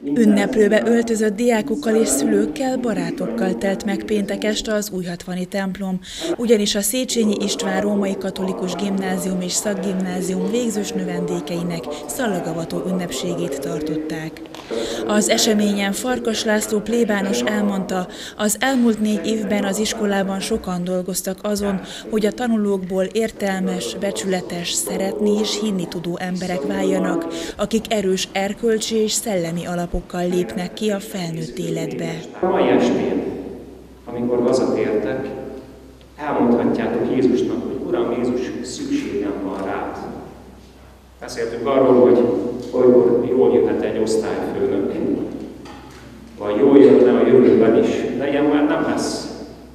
Ünneplőbe öltözött diákokkal és szülőkkel, barátokkal telt meg péntek este az Újhatvani templom, ugyanis a Széchenyi István Római Katolikus Gimnázium és Szakgimnázium végzős növendékeinek szallagavató ünnepségét tartották. Az eseményen Farkas László plébános elmondta, az elmúlt 4 évben az iskolában sokan dolgoztak azon, hogy a tanulókból értelmes, becsületes, szeretni és hinni tudó emberek váljanak, akik erős erkölcsi és szellemi alapokkal lépnek ki a felnőtt életbe. Mai estén, amikor hazatértek, elmondhatjátok Jézusnak, hogy Uram Jézus, szükségem van rád. Beszéltünk arról, hogy olykor jól jöhet egy osztályfőnök, vagy jól jönne a jövőben is, de ilyen már nem lesz.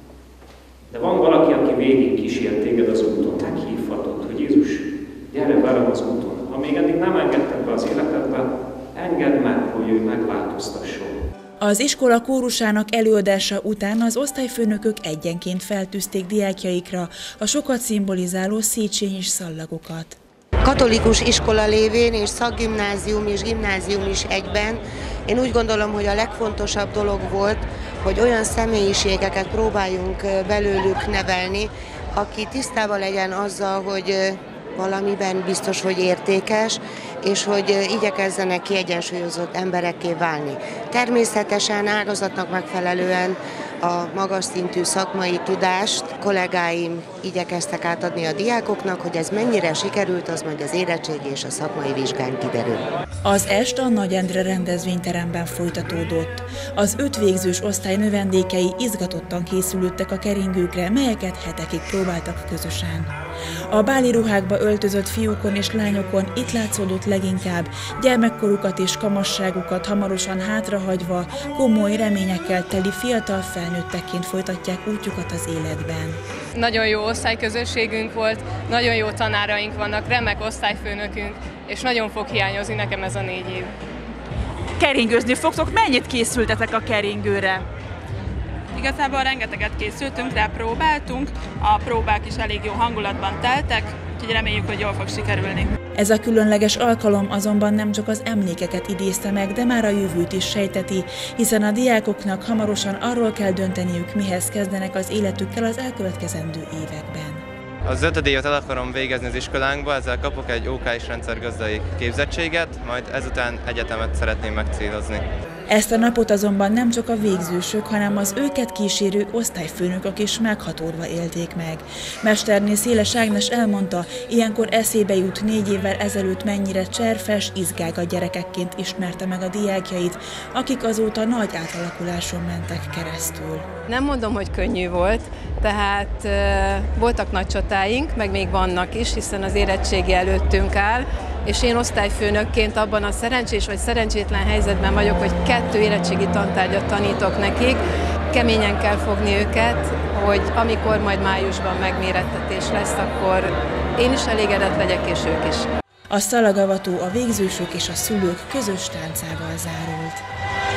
De van valaki, aki végig kísért téged az úton, meghívhatod, hogy Jézus, gyere velem az úton. Ha még eddig nem engedted be az életedbe, engedd meg, hogy ő megváltoztasson. Az iskola kórusának előadása után az osztályfőnökök egyenként feltűzték diákjaikra a sokat szimbolizáló Széchenyis szallagokat. Katolikus iskola lévén és szakgimnázium és gimnázium is egyben, én úgy gondolom, hogy a legfontosabb dolog volt, hogy olyan személyiségeket próbáljunk belőlük nevelni, aki tisztában legyen azzal, hogy valamiben biztos, hogy értékes, és hogy igyekezzenek kiegyensúlyozott emberekké válni. Természetesen ágazatnak megfelelően a magas szintű szakmai tudást kollégáim igyekeztek átadni a diákoknak, hogy ez mennyire sikerült, az majd az érettségi és a szakmai vizsgán kiderül. Az est a Nagy Endre rendezvényteremben folytatódott. Az 5 végzős osztály növendékei izgatottan készülődtek a keringőkre, melyeket hetekig próbáltak közösen. A báli ruhákba öltözött fiúkon és lányokon itt látszódott leginkább, gyermekkorukat és kamasságukat hamarosan hátrahagyva, komoly reményekkel teli fiatal felnőttekként folytatják útjukat az életben. Nagyon jó osztályközösségünk volt, nagyon jó tanáraink vannak, remek osztályfőnökünk, és nagyon fog hiányozni nekem ez a 4 év. Keringőzni fogtok, mennyit készültetek a keringőre? Igazából rengeteget készültünk rá, próbáltunk, a próbák is elég jó hangulatban teltek, úgyhogy reméljük, hogy jól fog sikerülni. Ez a különleges alkalom azonban nem csak az emlékeket idézte meg, de már a jövőt is sejteti, hiszen a diákoknak hamarosan arról kell dönteniük, mihez kezdenek az életükkel az elkövetkezendő években. Az 5. évet el akarom végezni az iskolánkba, ezzel kapok egy OK és rendszergazdai képzettséget, majd ezután egyetemet szeretném megcélozni. Ezt a napot azonban nem csak a végzősök, hanem az őket kísérő osztályfőnökök is meghatódva élték meg. Mesterné Széles Ágnes elmondta, ilyenkor eszébe jut 4 évvel ezelőtt mennyire cserfes, izgága gyerekekként ismerte meg a diákjait, akik azóta nagy átalakuláson mentek keresztül. Nem mondom, hogy könnyű volt, tehát voltak nagy csatáink, meg még vannak is, hiszen az érettségi előttünk áll, és én osztályfőnökként abban a szerencsés vagy szerencsétlen helyzetben vagyok, hogy 2 érettségi tantárgyat tanítok nekik. Keményen kell fogni őket, hogy amikor majd májusban megmérettetés lesz, akkor én is elégedett legyek, és ők is. A szallagavató a végzősök és a szülők közös táncával zárult.